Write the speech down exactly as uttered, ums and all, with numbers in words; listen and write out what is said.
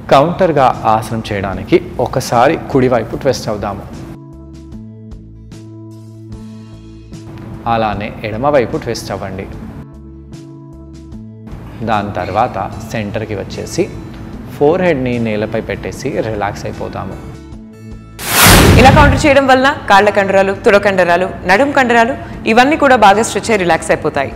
కౌంటర్గా ఆసనం చేయడానికి ఒకసారి కుడివైపు ట్విస్ట్ అవుదాము. అలానే ఎడమవైపు ట్విస్ట్ అవ్వండి. దాని తర్వాత సెంటర్కి వచ్చేసి ఫోర్ హెడ్ని నేలపై పెట్టేసి రిలాక్స్ అయిపోతాము. ఇలా కౌంటర్ చేయడం వలన కాళ్ళ కండరాలు, తుడ కండరాలు, నడుం కండరాలు ఇవన్నీ కూడా బాగా స్ట్రెచ్ అయి రిలాక్స్ అయిపోతాయి.